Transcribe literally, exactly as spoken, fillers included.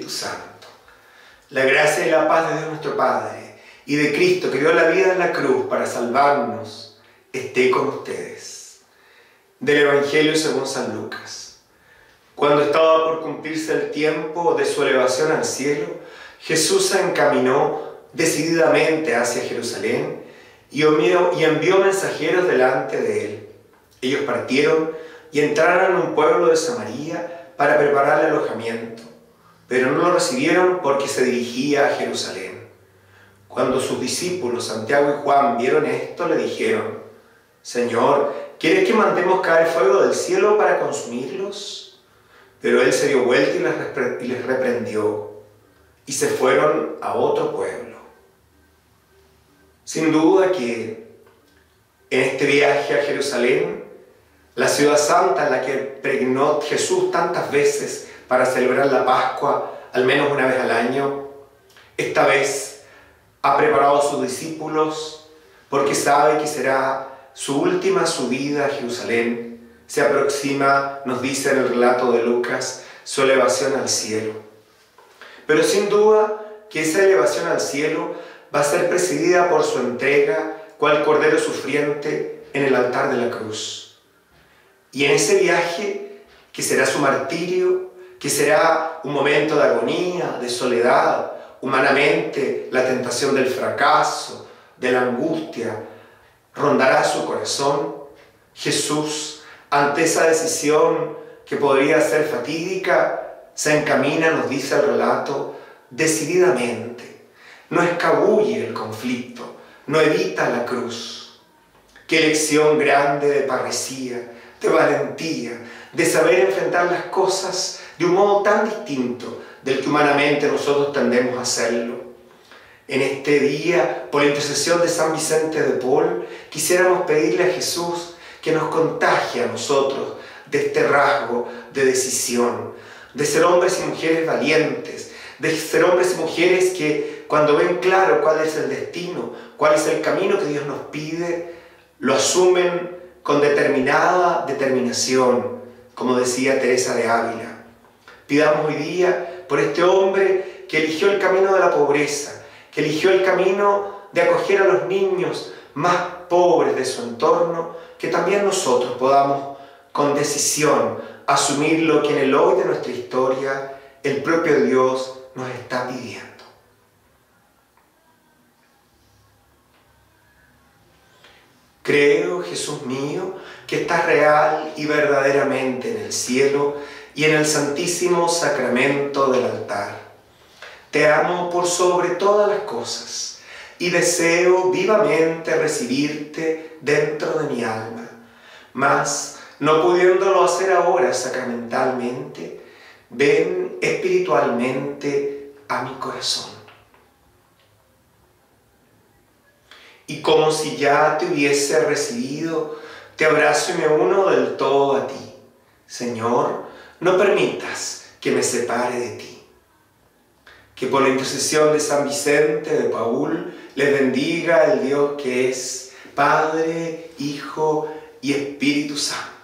Espíritu Santo. La gracia y la paz de Dios nuestro Padre y de Cristo que dio la vida en la cruz para salvarnos, esté con ustedes. Del Evangelio según San Lucas. Cuando estaba por cumplirse el tiempo de su elevación al cielo, Jesús se encaminó decididamente hacia Jerusalén y envió mensajeros delante de él. Ellos partieron y entraron en un pueblo de Samaria para prepararle alojamiento, pero no lo recibieron porque se dirigía a Jerusalén. Cuando sus discípulos Santiago y Juan vieron esto, le dijeron: Señor, ¿quieres que mandemos caer fuego del cielo para consumirlos? Pero él se dio vuelta y les, repre- y les reprendió, y se fueron a otro pueblo. Sin duda que en este viaje a Jerusalén, la ciudad santa en la que peregrinó Jesús tantas veces para celebrar la Pascua, al menos una vez al año, esta vez ha preparado a sus discípulos porque sabe que será su última subida a Jerusalén. Se aproxima, nos dice en el relato de Lucas, su elevación al cielo. Pero sin duda que esa elevación al cielo va a ser presidida por su entrega, cual cordero sufriente en el altar de la cruz. Y en ese viaje, que será su martirio, que será un momento de agonía, de soledad, humanamente la tentación del fracaso, de la angustia, rondará su corazón. Jesús, ante esa decisión que podría ser fatídica, se encamina, nos dice el relato, decididamente. No escabulle el conflicto, no evita la cruz. Qué lección grande de parresía, de valentía, de saber enfrentar las cosas de un modo tan distinto del que humanamente nosotros tendemos a hacerlo. En este día, por la intercesión de San Vicente de Paul, quisiéramos pedirle a Jesús que nos contagie a nosotros de este rasgo de decisión, de ser hombres y mujeres valientes, de ser hombres y mujeres que cuando ven claro cuál es el destino, cuál es el camino que Dios nos pide, lo asumen con determinada determinación, como decía Teresa de Ávila. Pidamos hoy día por este hombre que eligió el camino de la pobreza, que eligió el camino de acoger a los niños más pobres de su entorno, que también nosotros podamos con decisión asumir lo que en el hoy de nuestra historia el propio Dios nos está pidiendo. Creo, Jesús mío, que estás real y verdaderamente en el cielo y en el santísimo sacramento del altar. Te amo por sobre todas las cosas y deseo vivamente recibirte dentro de mi alma, mas no pudiéndolo hacer ahora sacramentalmente, ven espiritualmente a mi corazón. Y como si ya te hubiese recibido, te abrazo y me uno del todo a ti. Señor, no permitas que me separe de ti. Que por la intercesión de San Vicente de Paúl les bendiga el Dios que es Padre, Hijo y Espíritu Santo.